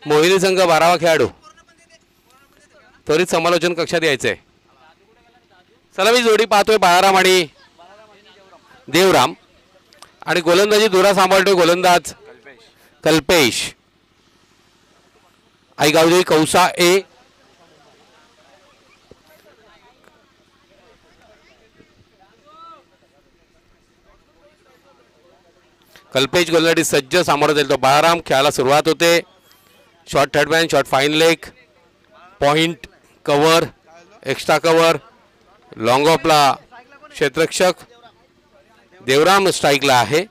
मोहिनी संघ 12वा खेळाडू त्वरित समालोचन कक्षात यायचंय. सलामी जोडी पाहतोय बाळाराम आणि देवराम आणि गोलंदाजी दुरा सांभाळतोय गोलंदाज कल्पेश. आई गावदेवी कौसा ए कल्पेश गोलंदाजी सज्ज सामोरं जाईल तो बाळाराम. खेळायला सुरुवात होते. Short third man short fine leg point cover extra cover long ऑफला क्षेत्ररक्षक देवराम स्ट्राईकला आहे.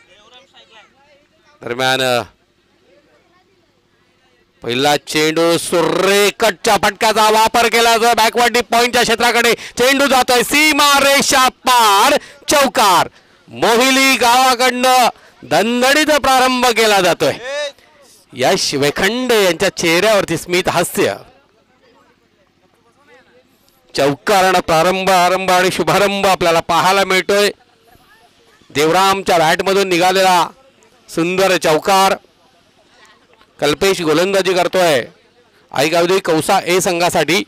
दरम्यान पहिला चेंडू सुरेखच्या फटक्याचा वापर केला जातो. बॅकवर्ड डीप पॉइंटच्या क्षेत्राकडे चेंडू जातोय. सीमा रेषा पार चौकार. मोहिली गावाकडनं दणदणीत प्रारंभ केला जातोय. यश वेखंडे यांच्या चेहऱ्यावरती स्मित हास्य. चौकारानं प्रारंभ आरंभ आणि शुभारंभ आपल्याला पाहायला मिळतोय. देवरामच्या बॅटमधून निघालेला सुंदर चौकार. कल्पेश गोलंदाजी करतोय आई गावदेवी कौसा ए संघासाठी.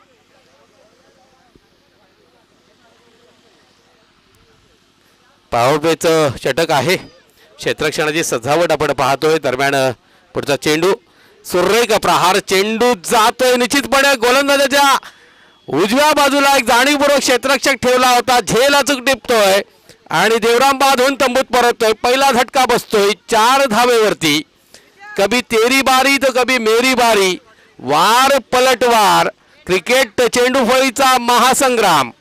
पॉवरप्लेचं षटक आहे. क्षेत्ररक्षणाची सजावट आपण पाहतोय. दरम्यान पुढचा चेंडू सुरेख प्रहार. चेंडू जातोय निश्चितपणे गोलंदाजाच्या उजव्या बाजूला एक जाणीवपूर्वक क्षेत्ररक्षक ठेवला होता. झेल अचूक टिपतोय आणि देवराम बाद होऊन तंबूत परततोय. पहिला झटका बसतोय 4 धावेवरती. कभी तेरी बारी तो कभी मेरी बारी. वार पलटवार क्रिकेट चेंडू फळीचा महासंग्राम.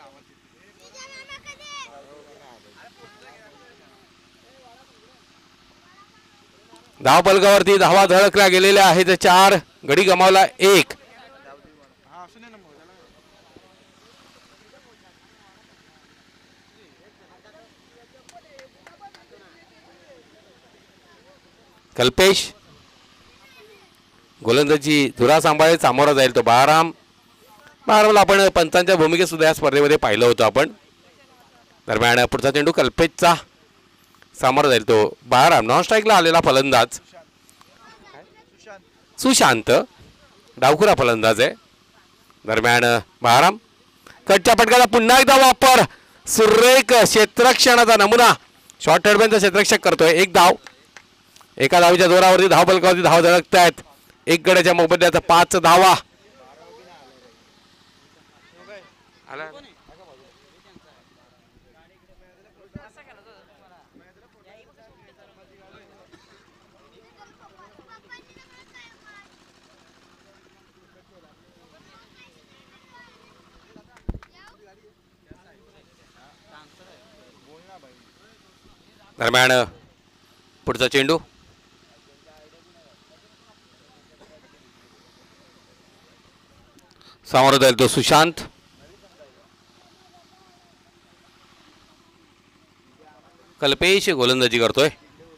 धाव फलकावरती धावा धडकल्या गेलेल्या आहेत. 4 गडी गमावला 1. कल्पेश गोलंदाजी धुरा सांभाळत सामोरा जाईल तो बाळारामला आपण पंचांच्या भूमिकेत सुद्धा या स्पर्धेमध्ये पाहिलं होतं आपण. दरम्यान पुढचा चेंडू कल्पेशचा सामोरा जाईल तो बाळाराम. नॉन स्ट्राईकला आलेला फलंदाज सुशांत डावखुरा फलंदाज आहे. दरम्यान बाळाराम कटच्या पटकाचा पुन्हा एकदा वापर. सुरेख क्षेत्ररक्षणाचा नमुना. शॉर्ट थर्डमॅनचा क्षेत्ररक्षक करतोय. 1 धाव. एका धावीच्या जोरावरती धाव फलकावरती धाव धडकतायत. 1 गड्याच्या मोबदल्यात 5 धावा. दरम्यान पुढचा चेंडू सामोरा जाईल तो सुशांत. कल्पेश गोलंदाजी करतोय.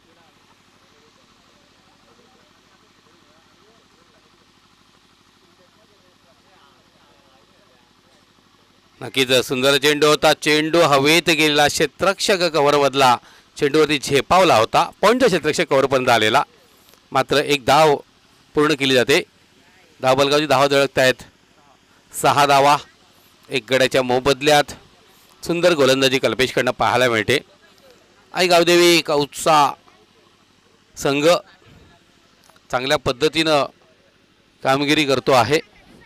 नक्कीच सुंदर चेंडू होता. चेंडू हवेत गेलेला. क्षेत्ररक्षक कव्हर बदला चेंडूवरती झेपावला होता. पॉईंटचा क्षेत्ररक्षक कव्हरपर्यंत आलेला. मात्र 1 धाव पूर्ण केली जाते. धाव बलगावची धावा धडकत आहेत. 6 धावा 1 गड्याच्या मोबदल्यात. सुंदर गोलंदाजी कल्पेशकडनं पाहायला मिळते. आई गावदेवी कौसा संघ चांगल्या पद्धतीनं कामगिरी करतो आहे.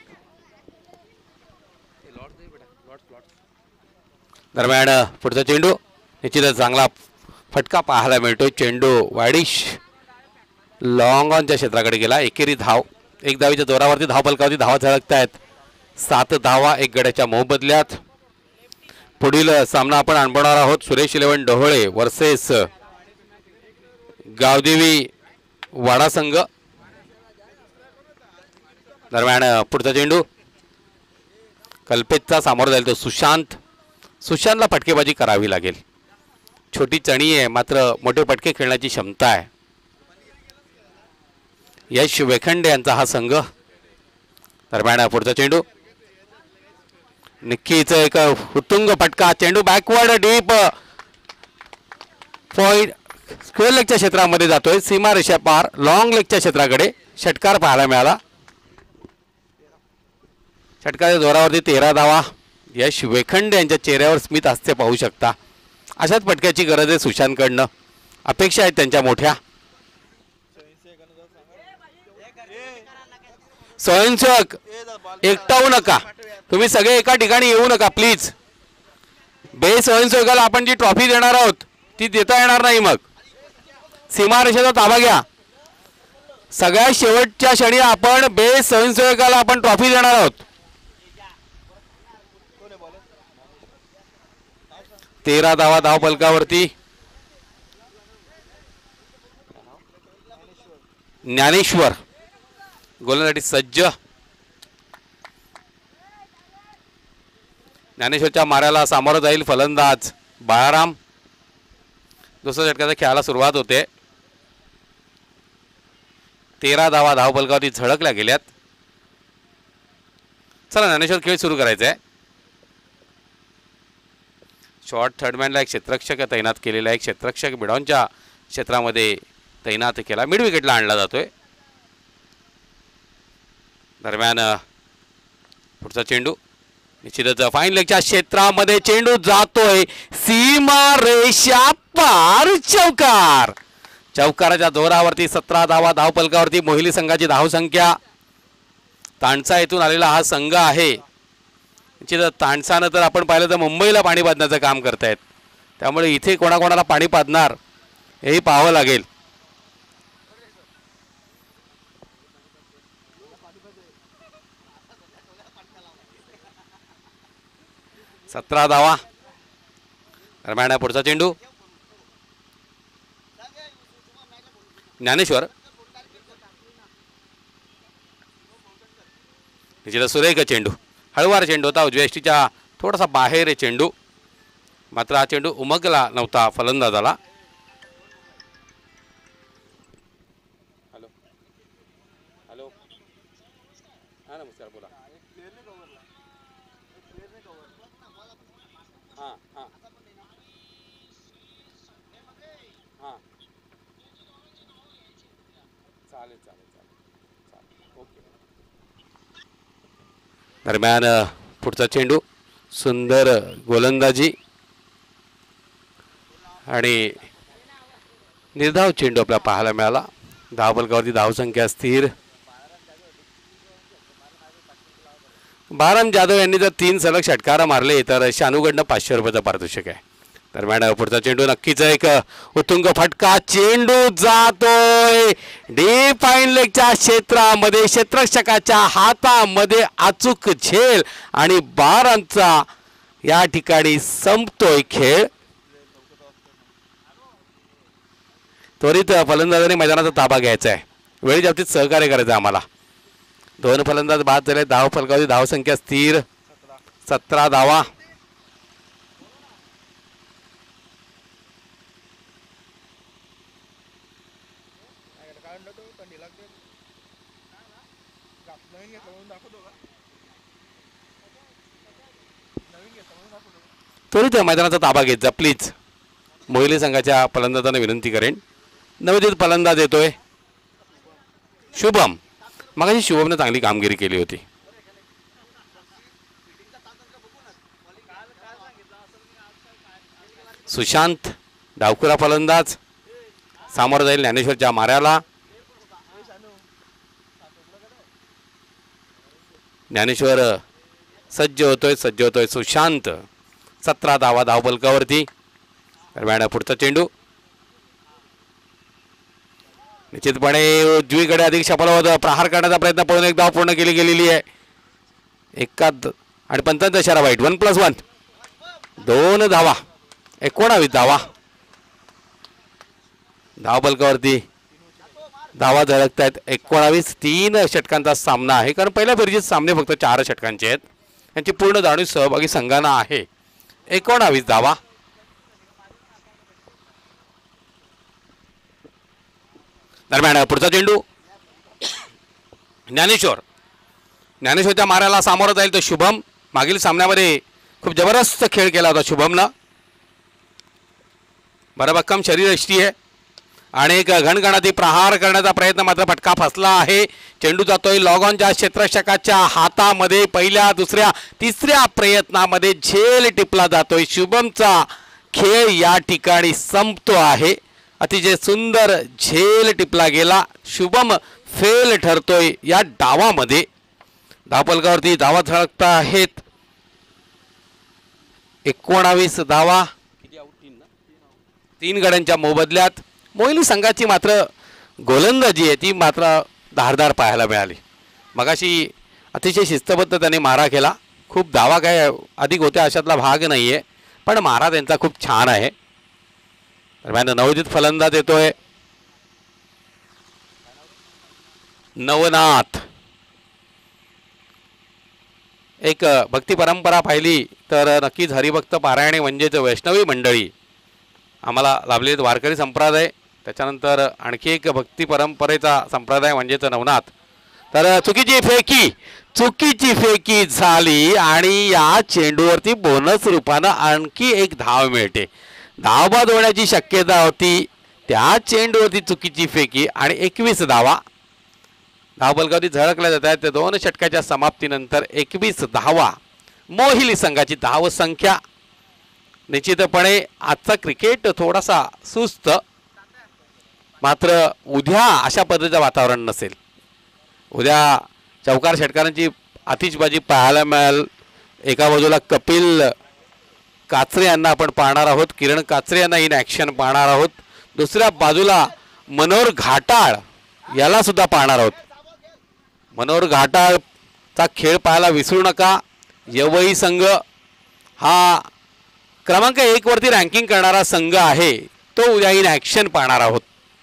दरम्यान पुढचा चेंडू निश्चितच चांगला फटका पाहायला मिळतो. चेंडू वाडिश लॉंग ऑनच्या क्षेत्राकडे गेला. एकेरी धाव. 1 धावीच्या जोरावरती धाव फलकावरती धावा झळकत आहेत. 7 धावा 1 गड्याच्या मोबदल्यात. पुढील सामना आपण अनुभवणार आहोत. सुरेश 11 डोहळे वर्सेस गावदेवी वाडा संघ. दरम्यान पुढचा चेंडू कल्पेशचा सामोरा जाईल तो सुशांत. सुशांतला फटकेबाजी करावी लागेल. छोटी चणी आहे मात्र मोठे फटके खेळण्याची क्षमता आहे. यश वेखंडे यांचा हा संघ. दरम्यान पुढचा चेंडू नक्कीच एक उत्तुंग फटका. चेंडू बॅकवर्ड डीप पॉइंट स्क्वेअर लेगच्या क्षेत्रामध्ये जातोय, सीमारेषा पार लॉंग लेगच्या क्षेत्राकडे षटकार पाहायला मिळाला. षटकाच्या जोरावरती 13 धावा. यश वेखंडे यांच्या चेहऱ्यावर स्मित हास्य पाहू शकता. अशाच पटक्याची गरज आहे सुशांतकडनं, अपेक्षा आहेत त्यांच्या मोठ्या. स्वयंसेवक एकटावू नका, तुम्ही सगळे एका ठिकाणी येऊ नका प्लीज. स्वयंसेवकाला आपण जी ट्रॉफी देणार आहोत ती देता येणार नाही. मग सीमारेषेचा ताबा घ्या. सगळ्या शेवटच्या क्षणी आपण स्वयंसेवकाला आपण ट्रॉफी देणार आहोत. 13 धावा धावफलकावरती. ज्ञानेश्वर गोलंदाजीसाठी सज्ज. ज्ञानेश्वरच्या माऱ्याला सामोरं जाईल फलंदाज बाळाराम. दुसऱ्या षटकाच्या खेळाला सुरुवात होते. 13 धावा धावफलकावरती झळकल्या गेल्यात. चला ज्ञानेश्वर खेळ सुरू करायचा आहे. शॉर्ट थर्डमॅनला एक क्षेत्ररक्षक तैनात केलेला आहे. एक क्षेत्ररक्षक मिडॉनच्या क्षेत्रामध्ये तैनात केला. मिड विकेटला आणला जातोय. दरम्यान पुढचा चेंडू निश्चितच फाईन लेगच्या क्षेत्रामध्ये चेंडू जातोय सीमा रेषा पार. चौकार. चौकाराच्या जोरावरती 17 धावा धावफलकावरती. मोहिली संघाची धावसंख्या. तांडसा येथून आलेला हा संघ आहे. निश्चितच तांडसानं तर आपण पाहिलं तर मुंबईला पाणी पाजण्याचं काम करतायत, त्यामुळे इथे कोणाकोणाला पाणी पाजणार हेही पाहावं लागेल. सतरा धावा. दरम्यान पुढचा चेंडू ज्ञानेश्वर. निश्चितच सुरेख चेंडू. हळवार चेंडू होता. उजव्या यष्टीच्या थोडासा बाहेर चेंडू. मात्र हा चेंडू उमगला नव्हता फलंदाजाला. हॅलो हॅलो हां नमस्कार बोला. हां हां हां चालेल चालेल चालेल ओके. दरम्यान पुढचा चेंडू. सुंदर गोलंदाजी आणि निर्धाव चेंडू आपल्याला पाहायला मिळाला. धावफलकावरती धावसंख्या स्थिर. बाराम जाधव यांनी जर 3 सलग षटकार मारले तर शानूकडनं 500 रुपयाचं पारितोषिक आहे. दरम्यान पुढचा चेंडू नक्कीच एक उत्तुंग फटका. चेंडू जातोय डीप फाईन लेगच्या क्षेत्रामध्ये. क्षेत्ररक्षकाच्या हातामध्ये अचूक झेल आणि बारांचा या ठिकाणी संपतोय खेळ. त्वरित फलंदाजाने मैदानाचा ताबा घ्यायचा आहे. वेळेच्या बाबतीत सहकार्य करायचं आहे आम्हाला. 2 फलंदाज बाद झाले. धावफलकावरती धावसंख्या स्थिर. 17 धावा. त्वरित मैदानाचा ताबा घेत जा प्लीज. मोहिली संघाच्या फलंदाजांना विनंती करेन. नवोदित फलंदाज येतोय शुभम. मगाशी शुभमने चांगली कामगिरी केली होती. सुशांत डावखुरा फलंदाज सामोरं जाईल ज्ञानेश्वरच्या माऱ्याला. ज्ञानेश्वर सज्ज होतोय सुशांत. 17 धावा धावफलकावरती. दरम्यान पुढचा चेंडू निश्चितपणे उजवीकडे अधिक सफल प्रहार करण्याचा प्रयत्न. पळून एक धाव पूर्ण केली गेलेली आहे. एकाद आणि 55 इशारा वाईट. 1+1 2 धावा. 19 धावा. धावफलकावरती धावा झळकत आहेत. 19. 3 षटकांचा सामना आहे, कारण पहिल्या फेरीचे सामने फक्त 4 षटकांचे आहेत. यांची पूर्ण जाणीव सहभागी संघांना आहे. 19 धावा. दरम्यान पुढचा चेंडू ज्ञानेश्वरच्या माऱ्याला सामोरं जाईल तो शुभम. मागील सामन्यामध्ये खूप जबरदस्त खेळ केला होता शुभमनं. बरं भक्कम शरीरयष्टी आहे. अनेक घणघणाती प्रहार करण्याचा प्रयत्न मात्र फटका फसला आहे. चेंडू जातोय लॉग ऑनच्या क्षेत्ररक्षकाच्या हातामध्ये. पहिल्या दुसऱ्या तिसऱ्या प्रयत्नामध्ये झेल टिपला जातोय. शुभमचा खेळ या ठिकाणी संपतो आहे. अतिशय सुंदर झेल टिपला गेला. शुभम फेल ठरतोय या डावामध्ये. धावफलकावरती धावा झळकता आहेत. 19 धावा 3 गड्यांच्या मोबदल्यात. मोहिनी संघाची मात्र गोलंदाजी आहे ती मात्र धारदार पाहायला मिळाली. मगाशी अतिशय शिस्तबद्ध त्याने मारा केला. खूप धावा काय अधिक होत्या अशातला भाग नाही आहे, पण मारा त्यांचा खूप छान आहे. दरम्यान नवोदित फलंदाज येतोय नवनाथ. एक भक्ती परंपरा पाहिली तर नक्कीच हरिभक्त पारायणे म्हणजेच वैष्णवी मंडळी आम्हाला लाभलेत वारकरी संप्रदाय. त्याच्यानंतर आणखी एक भक्ती परंपरेचा संप्रदाय म्हणजेच नवनाथ. तर चुकीची फेकी झाली आणि या चेंडूवरती बोनस रूपानं आणखी एक धाव मिळते. धावबाद होण्याची शक्यता होती. त्या चेंडूवरती चुकीची फेकी आणि 21 धावा. धावफलकावरती झळकल्या जात आहेत. 2 षटकाच्या समाप्तीनंतर 21 धावा मोहिनी संघाची धावसंख्या. निश्चितपणे आजचा क्रिकेट थोडासा सुस्त, मात्र उद्या अशा पद्धतीचं वातावरण नसेल. उद्या चौकार षटकारांची आतिषबाजी पाहायला मिळेल. एका बाजूला कपिल काचरे यांना आपण पाहणार आहोत, किरण काचरे यांना इन ॲक्शन पाहणार आहोत. दुसऱ्या बाजूला मनोहर घाटाळ याला सुद्धा पाहणार आहोत. मनोहर घाटाळचा खेळ पाहायला विसरू नका. यवई संघ हा क्रमांक 1 वरती रँकिंग करणारा संघ आहे, तो उद्या इन ॲक्शन पाहणार आहोत.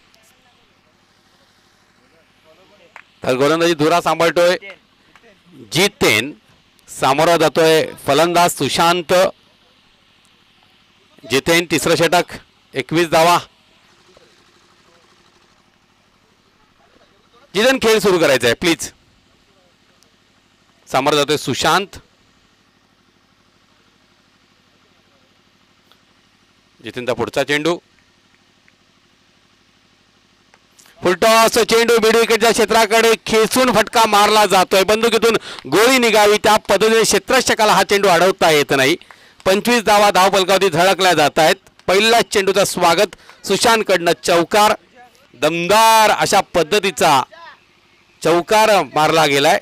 तर गोलंदाजी धुरा सांभाळतोय जितेन. सामोरा जातोय फलंदाज सुशांत. जितेन तिसरं षटक 21 धावा. जितेन खेळ सुरू करायचा आहे प्लीज. सामोरा जातोय सुशांत. जितेनचा पुढचा चेंडू. फुलटॉस चेंडू मिड विकेटच्या क्षेत्राकडे खेचून फटका मारला जातोय. बंदुकीतून गोळी निघावी त्या पद्धतीने क्षेत्ररक्षकाला हा चेंडू अडवता येत नाही. 25 धावा धावफलकावरती झळकल्या जात आहेत. पहिल्याच चेंडूचं स्वागत सुशांतकडनं चौकार. दमदार अशा पद्धतीचा चौकार मारला गेलाय.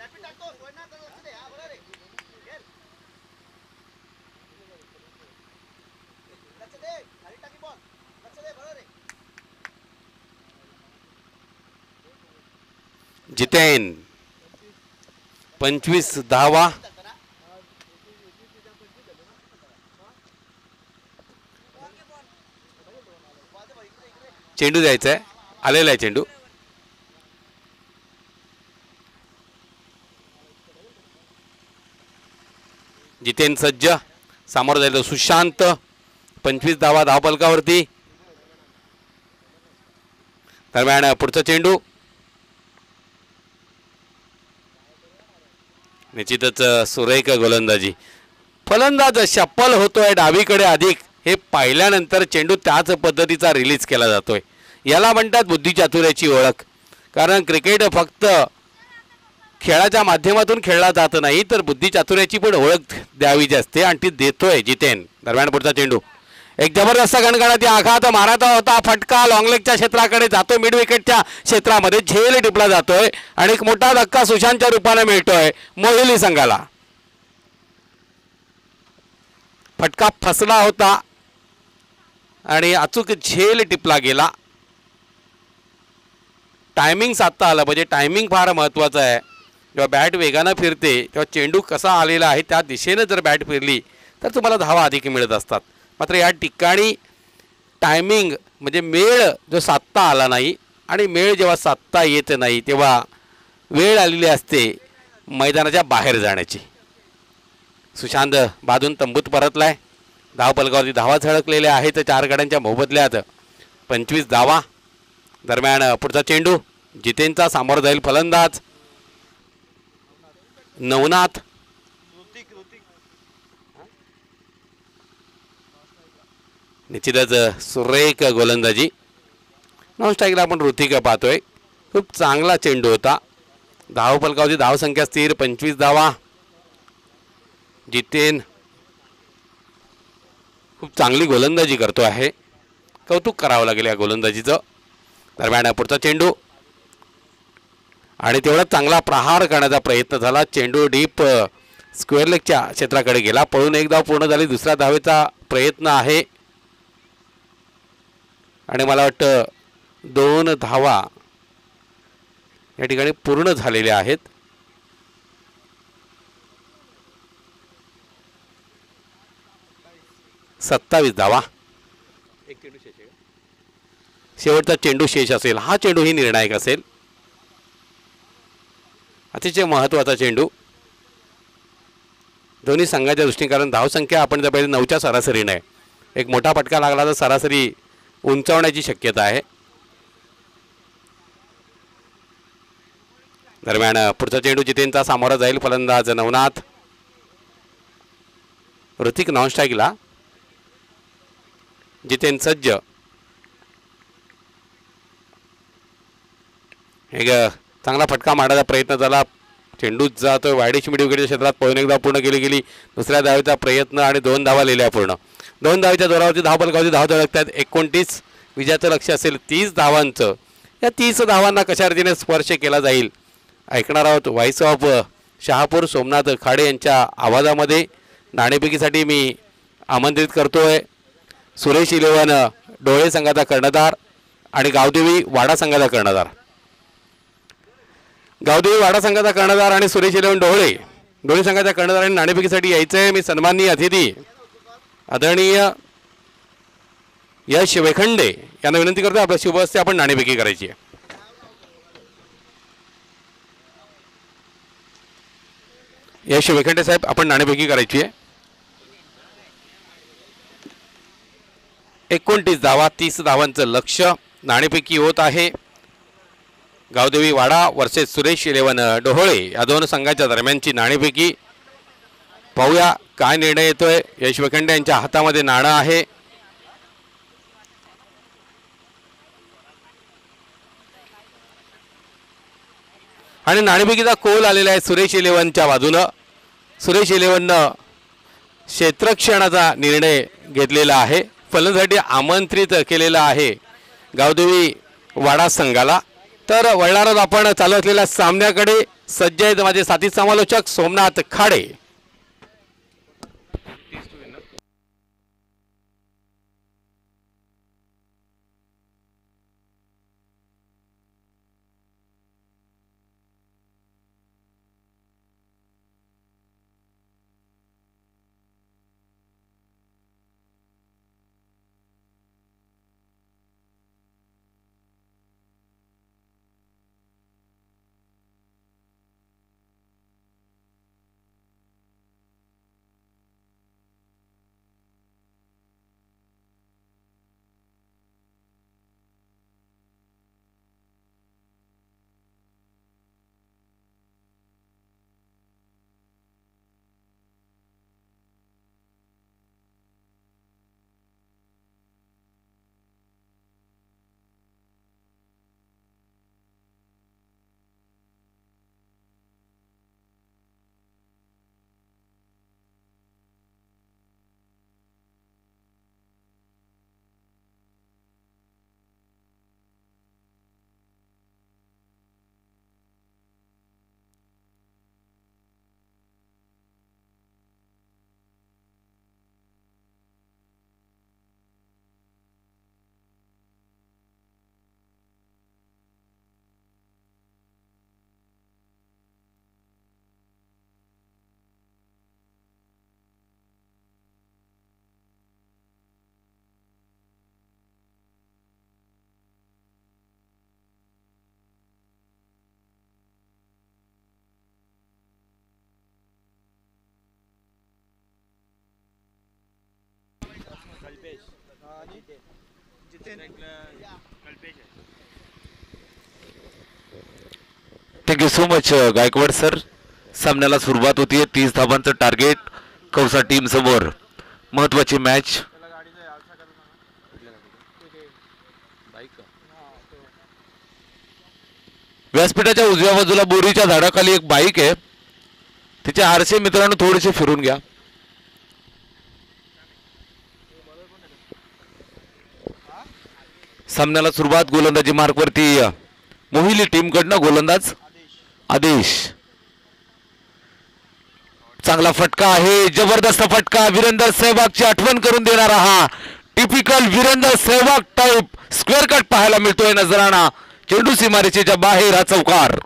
जितेन 25 धावा. चेंडू द्यायचा आहे. आलेला आहे चेंडू. जितेन सज्ज. सामोरं जायचं सुशांत. 25 धावा धावफलकावरती. दरम्यान पुढचा चेंडू. निश्चितच सुरेख गोलंदाजी. फलंदाज शप्पल होतोय डावीकडे अधिक हे पाहिल्यानंतर चेंडू त्याच पद्धतीचा रिलीज केला जातोय. याला म्हणतात बुद्धिचातुर्याची ओळख. कारण क्रिकेट फक्त खेळाच्या माध्यमातून खेळला जात नाही, तर बुद्धिचातुर्याची पण ओळख द्यावी असते आणि ती देतोय जितेन. दरम्यान पुढचा चेंडू. एक जबरदस्त गणगणाती आघात मारायचा होता. फटका लॉंगलेगच्या क्षेत्राकडे जातो. मिड विकेटच्या क्षेत्रामध्ये झेल टिपला जातोय आणि एक मोठा धक्का सुशांतच्या रूपाने मिळतोय मोहिनी संघाला. फटका फसला होता आणि अचूक झेल टिपला गेला. टायमिंग साधता आलं पाहिजे. टायमिंग फार महत्त्वाचं आहे. जेव्हा बॅट वेगानं फिरते तेव्हा चेंडू कसा आलेला आहे त्या दिशेनं जर बॅट फिरली तर तुम्हाला धावा अधिक मिळत असतात. मात्र या ठिकाणी टायमिंग म्हणजे मेळ जो साधता आला नाही आणि मेळ जेव्हा साधता येत नाही तेव्हा वेळ आलेली असते मैदानाच्या बाहेर जाण्याची. सुशांत बाजून तंबूत परतलाय. धावफलकावरती धावा झळकलेल्या आहेत 4 गड्यांच्या मोबदल्यात. 25 धावा. दरम्यान पुढचा चेंडू. जितेनचा सामोरं जाईल फलंदाज नवनाथ. निश्चितच सुरेख गोलंदाजी. नॉन स्ट्राईकला आपण ऋतिका पाहतोय. खूप चांगला चेंडू होता. धावफलकावरची धावसंख्या स्थिर 25 धावा. जितेन खूप चांगली गोलंदाजी करतो आहे. कौतुक करावं लागेल या गोलंदाजीचं. दरम्यान पुढचा चेंडू आणि तेवढा चांगला प्रहार करण्याचा प्रयत्न झाला. चेंडू डीप स्क्वेअर लेगच्या क्षेत्राकडे गेला. पळून एक धाव पूर्ण झाली. दुसऱ्या धावेचा प्रयत्न आहे आणि मला वाटतं 2 धावा या ठिकाणी पूर्ण झालेल्या आहेत. सत्तावीस धावा. शेवटचा चेंडू शेष असेल. हा चेंडूही निर्णायक असेल. अतिशय महत्त्वाचा चेंडू दोन्ही संघाच्या दृष्टीने. कारण धावसंख्या आपण जर पाहिजे 9च्या सरासरीने आहे. एक मोठा फटका लागला तर सरासरी उंचावण्याची शक्यता आहे. दरम्यान पुढचा चेंडू जितेनचा सामोरा जाईल. फलंदाज नवनाथ. ऋतिक नॉन स्ट्राईकला. जितेन सज्ज. एक चांगला फटका मारण्याचा प्रयत्न झाला. चेंडू जातोय वायडिश मिड विकेटच्या क्षेत्रात. पळून एक धाव पूर्ण गेली. दुसऱ्या धावेचा प्रयत्न आणि 2 धावा लिहिल्या पूर्ण. 2 धावेच्या जोरावरती धावफलकावरती धाव धडकतात. 29. विजयाचं लक्ष असेल 30 धावांचं. या 30 धावांना कशा रीतीने स्पर्श केला जाईल ऐकणार आहोत. व्हाईस ऑफ शहापूर सोमनाथ खाडे यांच्या आवाजामध्ये. नाणेफेकीसाठी मी आमंत्रित करतोय सुरेश इलेव्हन डोळे संघाचा कर्णधार आणि गावदेवी वाडा संघाचा कर्णधार. गावदेवी वाडा संघाचा कर्णधार आणि सुरेश इलेव्हन डोळे संघाचा कर्णधार आणि नाणेफेकीसाठी यायचं आहे. मी सन्माननीय अतिथी आदरणीय यश वेखंडे यांना विनंती करतो आपल्या शुभ हस्ते आपण नाणेफेकी करायची आहे. यश वेखंडे साहेब आपण नाणेफेकी करायची आहे. 29 धावा 30 धावांचं लक्ष. नाणेफेकी होत आहे. गावदेवी वाडा वर्सेस सुरेश इलेव्हन डोहोळे या 2 संघाच्या दरम्यानची नाणेफेकी. पाहूया काय निर्णय येतोय. यश वेखंडे यांच्या हातामध्ये नाणं आहे. आणि नाणेफेकीचा कोल आलेला आहे सुरेश इलेव्हनच्या बाजूनं. सुरेश इलेव्हननं क्षेत्ररक्षणाचा निर्णय घेतलेला आहे. फलंदाजीसाठी आमंत्रित केलेला आहे गावदेवी वाडा संघाला. तर वळणार आहोत आपण चालू असलेल्या सामन्याकडे. सज्ज आहेत माझे साथी समालोचक Somnath Khade. Thank you so much Gaikwad sir. सामन्याला सुरुवात होतीये. 30 धावांचं टार्गेट कौसा टीम समोर. महत्वाची मॅच. व्यासपीठाच्या उजव्या बाजूला बोरीच्या झाडाखाली एक बाईक आहे, तिचे आरसे मित्रांनो थोडेसे फिरून घ्या. सामन्याला सुरुवात गोलंदाजी मार्कवरती मोहिली टीमकडनं गोलंदाज आदेश. चांगला फटका आहे, जबरदस्त फटका, वीरेंद्र सहवागची आठवण करून देणारा हा typical Virender Sehwag type square cut पाहायला मिळतोय नजराणा. चेंडू सीमारेषेच्या बाहेर हा चौकार.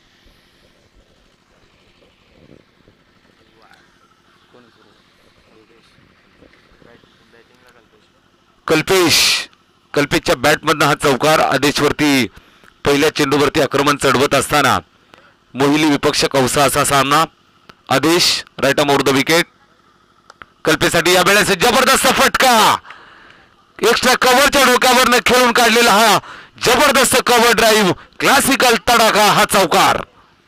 कल्पेशच्या बॅटमधनं हा चौकार. आदेशवरती पहिल्या चेंडूवरती आक्रमण चढवत असताना मोहिली विपक्ष कौसा असा सामना. Adesh right arm over the wicket. कल्पेसाठी या वेळेस जबरदस्त फटका, एक्स्ट्रा कव्हरच्या डोक्यावरनं खेळून काढलेला हा जबरदस्त कव्हर ड्राईव्ह, क्लासिकल तडाखा हा चौकार.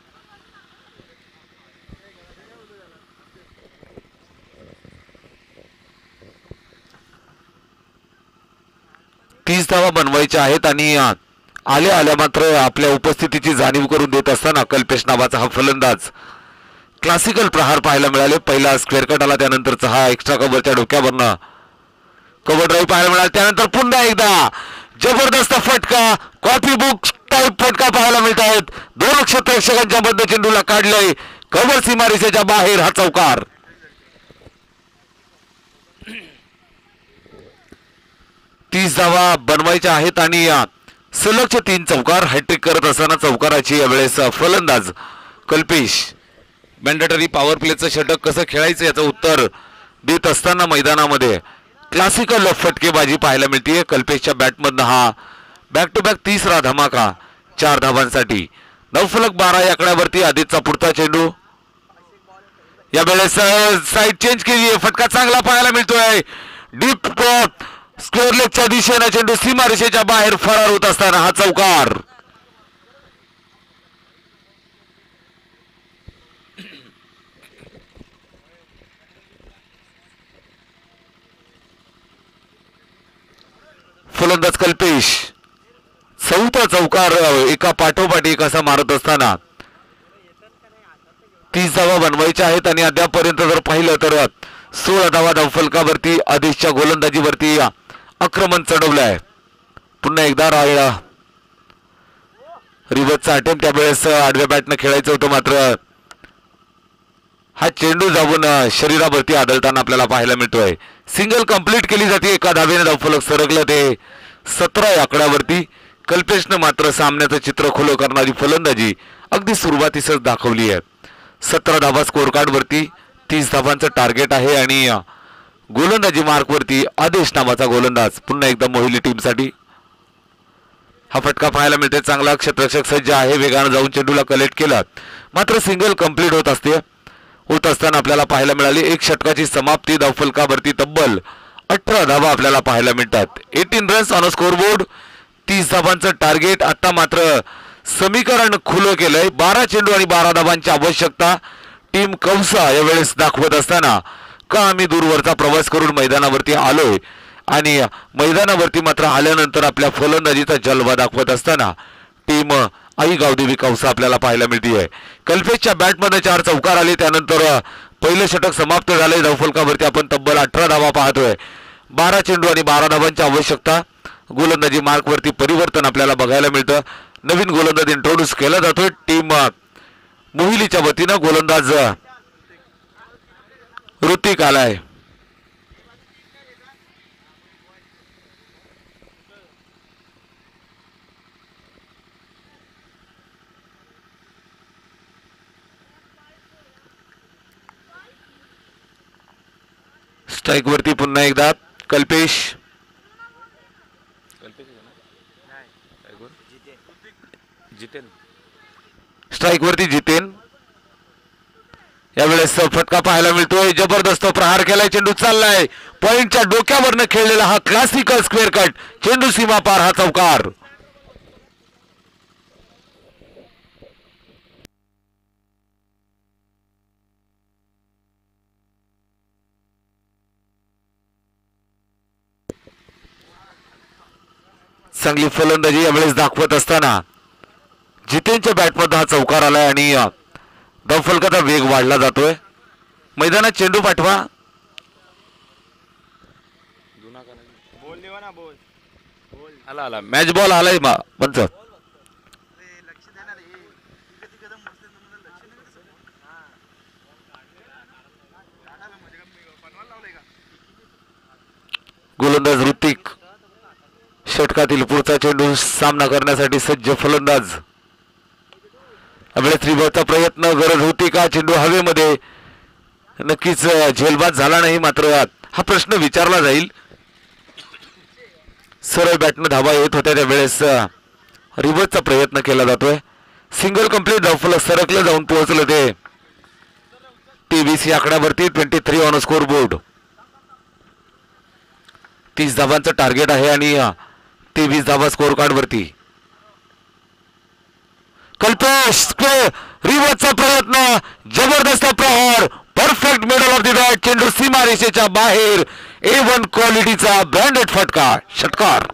तीस धावा बनवायच्या आहेत आणि आल्या आल्या मात्र आपल्या उपस्थितीची जाणीव करून देत असताना कल्पेश नावाचा हा फलंदाज क्लासिकल प्रहार पाहायला मिळाले. पहिला स्क्वेअर कट आला, त्यानंतरचा हा एक्स्ट्रा कव्हरच्या डोक्यावरनं कव्हर ड्राईव्ह पाहायला मिळाला. त्यानंतर पुन्हा एकदा जबरदस्त फटका, कॉपी बुक टाईप फटका पाहायला मिळत आहेत. दोन क्षेत्ररक्षकांच्या मधनं चेंडूला काढलंय, कव्हर सीमारेषेच्या बाहेर हा चौकार. तीस धावा बनवायच्या आहेत आणि सलगचे 3 चौकार हॅट्रिक करत असताना चौकाराची यावेळेस फलंदाज कल्पेश. मॅन्डेटरी पॉवर प्लेचं षटक कसं खेळायचं याचं उत्तर देत असताना मैदानामध्ये क्लासिकल फटकेबाजी पाहायला मिळते. कल्पेशच्या बॅटमधनं हा बॅक टू बॅक तिसरा धमाका 4 धावांसाठी. 9 फलक 12 या आकड्यावरती आदितचा पुढचा चेंडू. यावेळेस साईड चेंज केली, फटका चांगला पाहायला मिळतोय. डीप स्क्वेअर लेगच्या दिशेने चेंडू सीमारेषेच्या बाहेर फरार होत असताना हा चौकार. फलंदाज कल्पेश चौथा चौकार एका पाठोपाठ एक असा मारत असताना 30 धावा बनवायच्या आहेत आणि अद्यापर्यंत जर पाहिलं तर 16 धावा धावफलकावरती आदेशच्या गोलंदाजीवरती आक्रमण चढवलंय. पुन्हा एकदा रिव्हर्सचा अटेम्प्ट, त्यावेळेस आडव्या बॅटनं खेळायचं होतं, मात्र हा चेंडू जाऊन शरीरावरती आदळताना आपल्याला पाहायला मिळतोय. सिंगल कंप्लीट केली जाते, एका धावेने धावफलक सरकलं ते 17 या आकड्यावरती. कल्पेशनं मात्र सामन्याचं चित्र खुलं करणारी फलंदाजी अगदी सुरुवातीसच दाखवली आहे. 17 धावा स्कोर कार्डवरती, 30 धावांचं टार्गेट आहे आणि गोलंदाजी मार्कवरती आदेश नावाचा गोलंदाज पुन्हा एकदा मोहिली टीमसाठी. हा फटका पाहायला मिळते. चांगला क्षेत्ररक्षक सज्ज आहे, वेगानं जाऊन चेंडूला कलेक्ट केला, मात्र सिंगल कंप्लीट होत असताना आपल्याला पाहायला मिळाली. एक षटकाची समाप्ती. धावफलकावरती तब्बल 18 धावा आपल्याला पाहायला मिळतात. 18 रन्स ऑन स्कोरबोर्ड, 30 धावांचं टार्गेट. आता मात्र समीकरण खुलं केलंय. 12 चेंडू आणि 12 धावांची आवश्यकता टीम कौसा यावेळेस दाखवत असताना का आम्ही दूरवरचा प्रवास करून मैदानावरती आलोय आणि मैदानावरती मात्र आल्यानंतर आपल्या फलंदाजीचा जलवा दाखवत असताना टीम आई गावदेवी कौसा आपल्याला पाहायला मिळते. कल्पेशच्या बॅटमध्ये 4 चौकार आले, त्यानंतर पहिलं षटक समाप्त झालंय. धावफलकावरती आपण तब्बल 18 धावा पाहतोय. 12 चेंडू आणि 12 धावांची आवश्यकता. गोलंदाजी मार्कवरती परिवर्तन आपल्याला बघायला मिळतं. नवीन गोलंदाज इंट्रोड्यूस केला जातोय टीम मोहिलीच्या वतीनं. गोलंदाज ऋतिक आलाय. स्ट्राईक वरती पुन्हा एकदा कल्पेश. स्ट्राईक वरती जितेन. यावेळेस फटका पाहायला मिळतोय. जबरदस्त प्रहार केलाय, चेंडू चाललाय पॉइंटच्या डोक्यावरनं खेळलेला हा क्लासिकल स्क्वेअर कट, चेंडू सीमा पार हा चौकार. चांगली फलंदाजी यावेळेस दाखवत असताना जितेनच्या बॅटमध्ये हा चौकार आलाय आणि धावफलकाचा वेग वाढला जातोय. मैदानात चेंडू पाठवा. आला मॅच बॉल आलाय पंच. गोलंदाज ऋतिक षटकातील पुढचा चेंडू सामना करण्यासाठी सज्ज फलंदाज. आपल्या त्रिबलचा प्रयत्न गरज होती का? चेंडू हवेमध्ये नक्कीच झेलबाद झाला नाही, मात्र हा प्रश्न विचारला जाईल. सरळ बॅटनं धावा येत होत्या त्यावेळेस रिव्हर्सचा प्रयत्न केला जातोय. सिंगल कंप्लीट धावफलक सरकलं जाऊन पोहोचलं ते 23 या आकड्यावरती. 23 ऑन स्कोर बोर्ड. 30 धावांचं टार्गेट आहे आणि 23 धावा स्कोर कार्ड वरती. कल्पेश रिव्हर्सचा प्रयत्न, जबरदस्त प्रहार, perfect middle of the bat. चेंडू सीमारेषेच्या बाहेर. A1 क्वालिटीचा ब्रँडेड फटका, षटकार.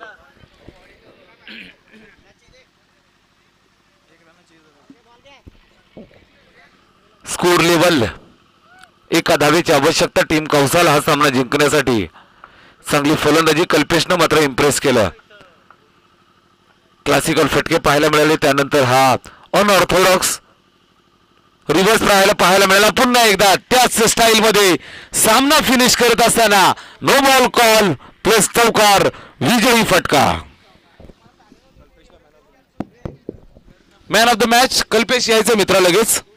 स्कोर लेवल एका धावेची आवश्यकता टीम कौसाला हा सामना जिंकण्यासाठी. चांगली फलंदाजी कल्पेशनं मात्र इम्प्रेस केलं. क्लासिकल फटके पाहायला मिळाले, त्यानंतर हा अनऑर्थोडॉक्स रिव्हर्स पाहायला मिळाला. पुन्हा एकदा त्याच स्टाईल मध्ये सामना फिनिश करत असताना नो बॉल कॉल प्लस चौकार, विजयी फटका. Man of the match Kalpesh यायचं मित्र लगेच.